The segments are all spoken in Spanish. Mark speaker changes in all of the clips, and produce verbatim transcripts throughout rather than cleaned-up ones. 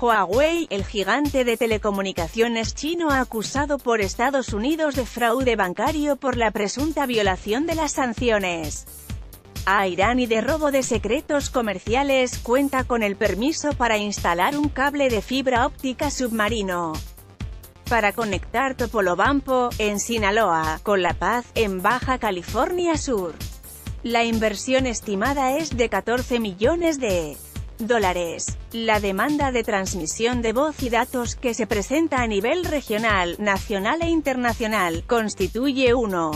Speaker 1: Huawei, el gigante de telecomunicaciones chino acusado por Estados Unidos de fraude bancario por la presunta violación de las sanciones a Irán y de robo de secretos comerciales, cuenta con el permiso para instalar un cable de fibra óptica submarino para conectar Topolobampo, en Sinaloa, con La Paz, en Baja California Sur. La inversión estimada es de catorce millones de dólares. La demanda de transmisión de voz y datos que se presenta a nivel regional, nacional e internacional, constituye uno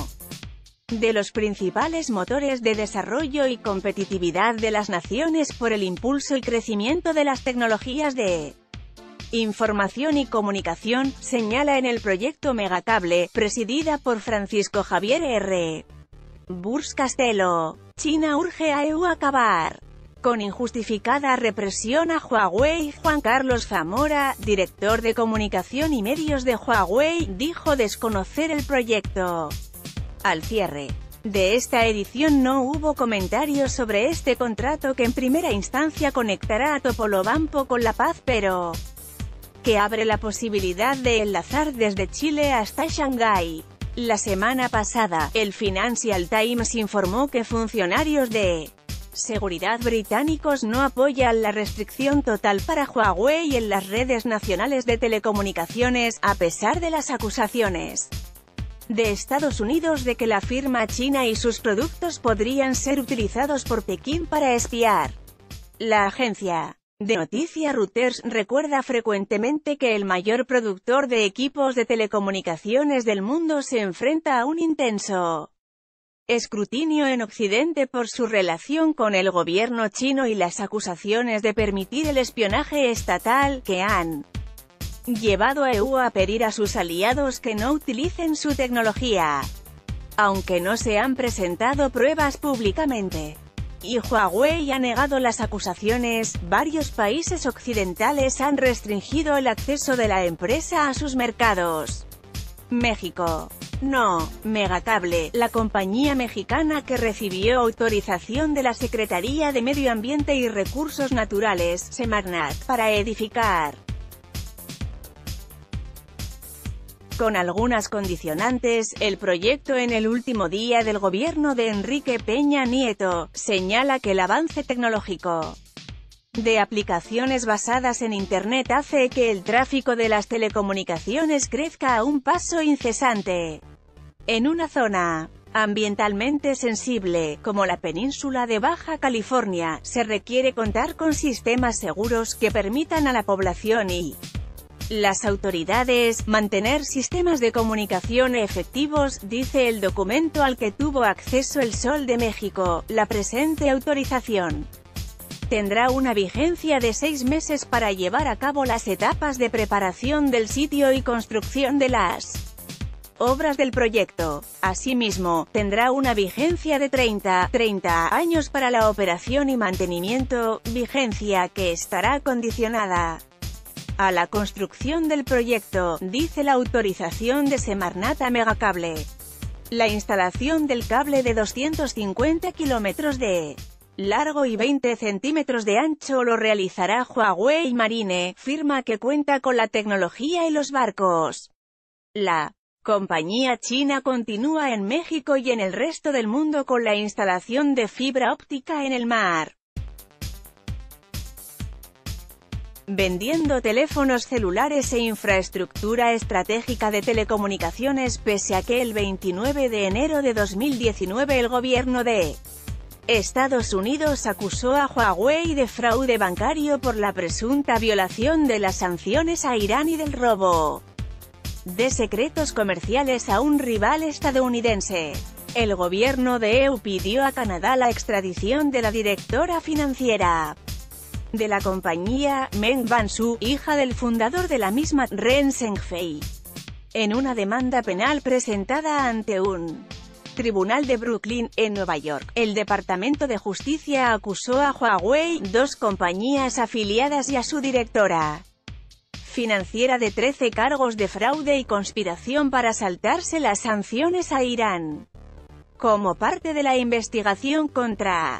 Speaker 1: de los principales motores de desarrollo y competitividad de las naciones por el impulso y crecimiento de las tecnologías de información y comunicación, señala en el proyecto Megacable, presidida por Francisco Javier R. Burs Castelo. China urge a E U a acabar con injustificada represión a Huawei. Juan Carlos Zamora, director de comunicación y medios de Huawei, dijo desconocer el proyecto. Al cierre de esta edición no hubo comentarios sobre este contrato que en primera instancia conectará a Topolobampo con La Paz, pero que abre la posibilidad de enlazar desde Chile hasta Shanghái. La semana pasada, el Financial Times informó que funcionarios de seguridad británicos no apoyan la restricción total para Huawei en las redes nacionales de telecomunicaciones, a pesar de las acusaciones de Estados Unidos de que la firma china y sus productos podrían ser utilizados por Pekín para espiar. La agencia de noticias Reuters recuerda frecuentemente que el mayor productor de equipos de telecomunicaciones del mundo se enfrenta a un intenso escrutinio en Occidente por su relación con el gobierno chino y las acusaciones de permitir el espionaje estatal, que han llevado a E U a pedir a sus aliados que no utilicen su tecnología, aunque no se han presentado pruebas públicamente. Y Huawei ha negado las acusaciones. Varios países occidentales han restringido el acceso de la empresa a sus mercados. México. No. Megacable, la compañía mexicana que recibió autorización de la Secretaría de Medio Ambiente y Recursos Naturales, Semarnat, para edificar, con algunas condicionantes, el proyecto en el último día del gobierno de Enrique Peña Nieto, señala que el avance tecnológico de aplicaciones basadas en Internet hace que el tráfico de las telecomunicaciones crezca a un paso incesante. En una zona ambientalmente sensible, como la península de Baja California, se requiere contar con sistemas seguros que permitan a la población y las autoridades mantener sistemas de comunicación efectivos, dice el documento al que tuvo acceso El Sol de México. La presente autorización tendrá una vigencia de seis meses para llevar a cabo las etapas de preparación del sitio y construcción de las obras del proyecto. Asimismo, tendrá una vigencia de treinta años para la operación y mantenimiento, vigencia que estará condicionada a la construcción del proyecto, dice la autorización de Semarnat a Megacable. La instalación del cable de doscientos cincuenta kilómetros de largo y veinte centímetros de ancho lo realizará Huawei Marine, firma que cuenta con la tecnología y los barcos. La compañía china continúa en México y en el resto del mundo con la instalación de fibra óptica en el mar, vendiendo teléfonos celulares e infraestructura estratégica de telecomunicaciones, pese a que el veintinueve de enero de dos mil diecinueve el gobierno de Estados Unidos acusó a Huawei de fraude bancario por la presunta violación de las sanciones a Irán y del robo de secretos comerciales a un rival estadounidense. El gobierno de E U pidió a Canadá la extradición de la directora financiera de la compañía, Meng Wanzhou, hija del fundador de la misma, Ren Zhengfei, en una demanda penal presentada ante un tribunal de Brooklyn, en Nueva York. El Departamento de Justicia acusó a Huawei, dos compañías afiliadas y a su directora financiera de trece cargos de fraude y conspiración para saltarse las sanciones a Irán, como parte de la investigación contra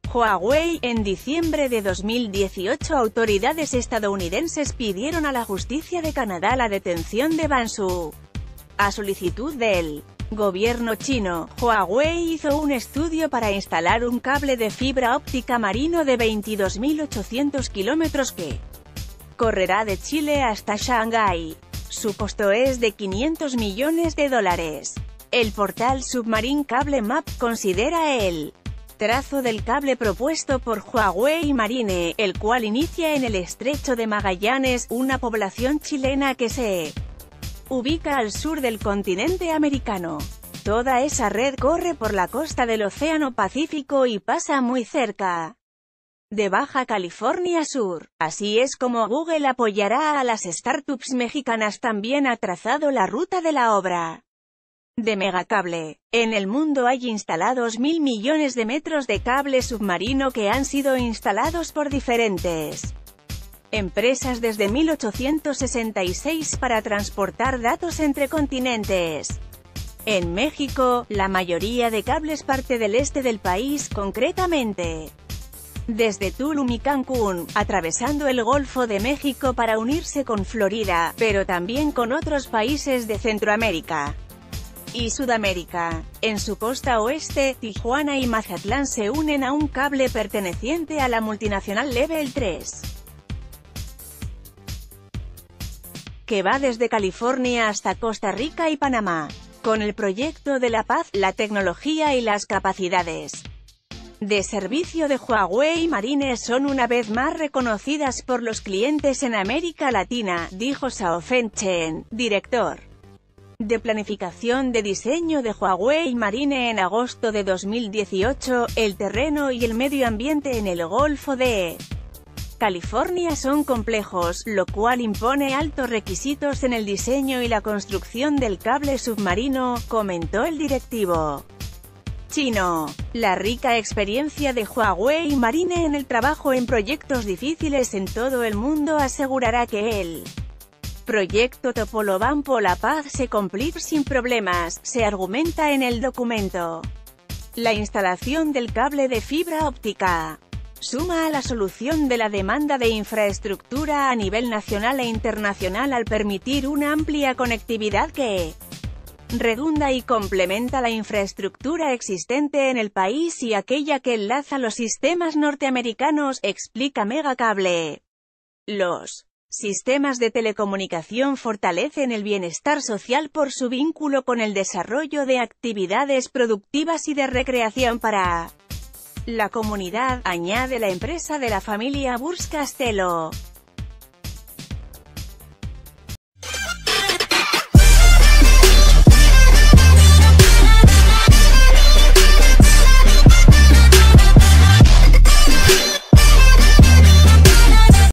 Speaker 1: Huawei. En diciembre de dos mil dieciocho, autoridades estadounidenses pidieron a la justicia de Canadá la detención de Ban Su. A solicitud del gobierno chino, Huawei hizo un estudio para instalar un cable de fibra óptica marino de veintidós mil ochocientos kilómetros que correrá de Chile hasta Shanghái. Su costo es de quinientos millones de dólares. El portal Submarine Cable Map considera el trazo del cable propuesto por Huawei Marine, el cual inicia en el estrecho de Magallanes, una población chilena que se ubica al sur del continente americano. Toda esa red corre por la costa del Océano Pacífico y pasa muy cerca de Baja California Sur. Así es como Google apoyará a las startups mexicanas. También ha trazado la ruta de la obra de megacable. En el mundo hay instalados mil millones de metros de cable submarino que han sido instalados por diferentes empresas desde mil ochocientos sesenta y seis para transportar datos entre continentes. En México, la mayoría de cables parte del este del país, concretamente desde Tulum y Cancún, atravesando el Golfo de México para unirse con Florida, pero también con otros países de Centroamérica y Sudamérica. En su costa oeste, Tijuana y Mazatlán se unen a un cable perteneciente a la multinacional Level tres, que va desde California hasta Costa Rica y Panamá. Con el proyecto de la paz, la tecnología y las capacidades de servicio de Huawei Marine son una vez más reconocidas por los clientes en América Latina, dijo Xiaofeng Chen, director de planificación de diseño de Huawei Marine en agosto de dos mil dieciocho. El terreno y el medio ambiente en el Golfo de California son complejos, lo cual impone altos requisitos en el diseño y la construcción del cable submarino, comentó el directivo chino. La rica experiencia de Huawei Marine en el trabajo en proyectos difíciles en todo el mundo asegurará que el proyecto Topolobampo La Paz se cumplir sin problemas, se argumenta en el documento. La instalación del cable de fibra óptica suma a la solución de la demanda de infraestructura a nivel nacional e internacional al permitir una amplia conectividad que redunda y complementa la infraestructura existente en el país y aquella que enlaza los sistemas norteamericanos, explica Megacable. Los sistemas de telecomunicación fortalecen el bienestar social por su vínculo con el desarrollo de actividades productivas y de recreación para la comunidad, añade la empresa de la familia Burs Castello.